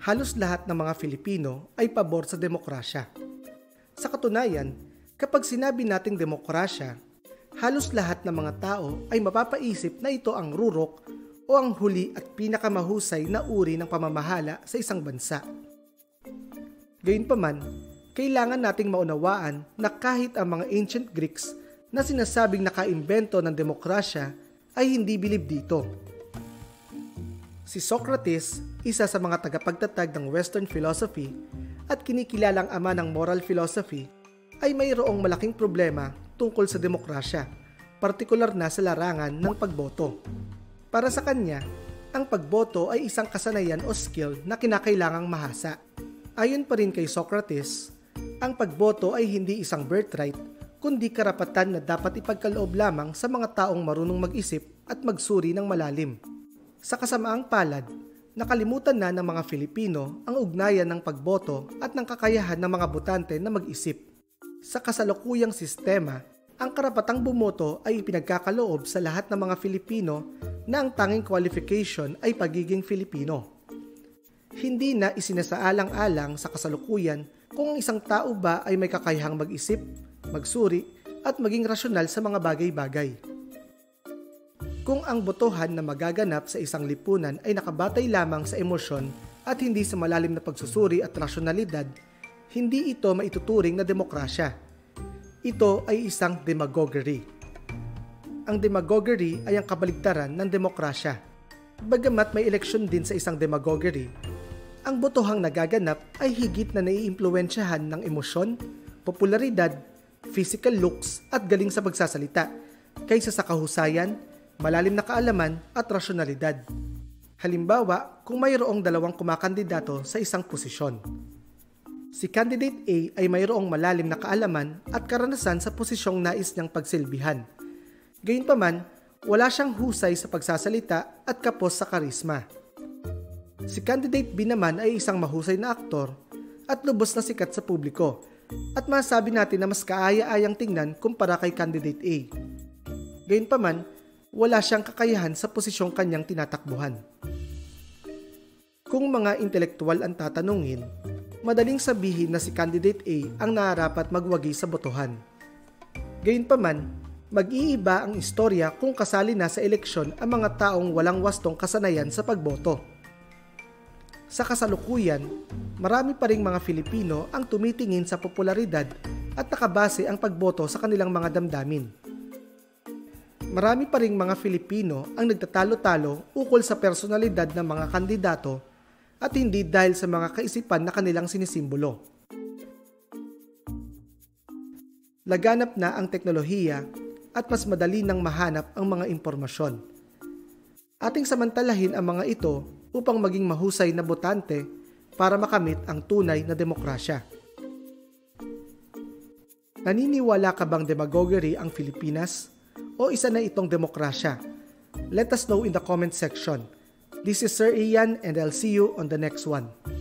halos lahat ng mga Filipino ay pabor sa demokrasya. Sa katunayan, kapag sinabi nating demokrasya, halos lahat ng mga tao ay mapapaisip na ito ang rurok o ang huli at pinakamahusay na uri ng pamamahala sa isang bansa. Gayunpaman, kailangan nating maunawaan na kahit ang mga ancient Greeks na sinasabing nakaimbento ng demokrasya ay hindi bilib dito. Si Socrates, isa sa mga tagapagtatag ng Western philosophy at kinikilalang ama ng moral philosophy, ay mayroong malaking problema tungkol sa demokrasya, partikular na sa larangan ng pagboto. Para sa kanya, ang pagboto ay isang kasanayan o skill na kinakailangang mahasa. Ayon pa rin kay Socrates, ang pagboto ay hindi isang birthright, kundi karapatan na dapat ipagkaloob lamang sa mga taong marunong mag-isip at magsuri ng malalim. Sa kasamaang palad, nakalimutan na ng mga Filipino ang ugnayan ng pagboto at ng kakayahan ng mga botante na mag-isip. Sa kasalukuyang sistema, ang karapatang bumoto ay ipinagkakaloob sa lahat ng mga Filipino na ang tanging qualification ay pagiging Filipino. Hindi na isinasaalang-alang sa kasalukuyan kung ang isang tao ba ay may kakayahang mag-isip, magsuri at maging rasyonal sa mga bagay-bagay. Kung ang botohan na magaganap sa isang lipunan ay nakabatay lamang sa emosyon at hindi sa malalim na pagsusuri at rasyonalidad, hindi ito maituturing na demokrasya. Ito ay isang demagoguery. Ang demagoguery ay ang kabaligtaran ng demokrasya. Bagamat may eleksyon din sa isang demagoguery, ang botohang nagaganap ay higit na naiimpluwensyahan ng emosyon, popularidad, physical looks at galing sa pagsasalita kaysa sa kahusayan, malalim na kaalaman at rasyonalidad. Halimbawa, kung mayroong dalawang kumakandidato sa isang posisyon. Si Candidate A ay mayroong malalim na kaalaman at karanasan sa posisyong nais niyang pagsilbihan. Gayunpaman, wala siyang husay sa pagsasalita at kapos sa karisma. Si Candidate B naman ay isang mahusay na aktor at lubos na sikat sa publiko at masabi natin na mas kaaya-ayang tingnan kumpara kay Candidate A. Gayunpaman, wala siyang kakayahan sa posisyong kanyang tinatakbuhan. Kung mga intelektual ang tatanungin, madaling sabihin na si Candidate A ang nararapat magwagi sa botohan. Gayunpaman, mag-iiba ang istorya kung kasali na sa eleksyon ang mga taong walang wastong kasanayan sa pagboto. Sa kasalukuyan, marami pa ring mga Filipino ang tumitingin sa popularidad at nakabase ang pagboto sa kanilang mga damdamin. Marami pa ring mga Filipino ang nagtatalo-talo ukol sa personalidad ng mga kandidato at hindi dahil sa mga kaisipan na kanilang sinisimbolo. Laganap na ang teknolohiya at mas madali nang mahanap ang mga impormasyon. Ating samantalahin ang mga ito upang maging mahusay na botante para makamit ang tunay na demokrasya. Naniniwala ka bang demagoguery ang Pilipinas? O isa na itong demokrasya? Let us know in the comment section. This is Sir Ian and I'll see you on the next one.